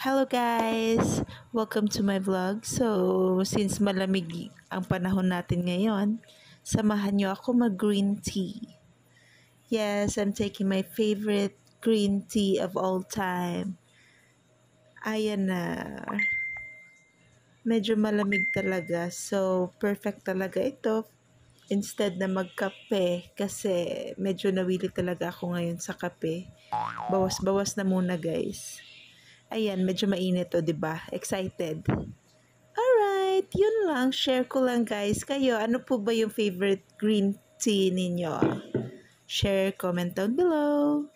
Hello guys! Welcome to my vlog. So, since malamig ang panahon natin ngayon, samahan nyo ako mag-green tea. Yes, I'm taking my favorite green tea of all time. Ayan na. Medyo malamig talaga. So, perfect talaga ito. Instead na magkape, kasi medyo nawili talaga ako ngayon sa kape. Bawas-bawas na muna guys. Ayan, medyo mainit o, 'di ba? Excited. Alright, yun lang. Share ko lang guys. Kayo, ano po ba yung favorite green tea ninyo? Share, comment down below.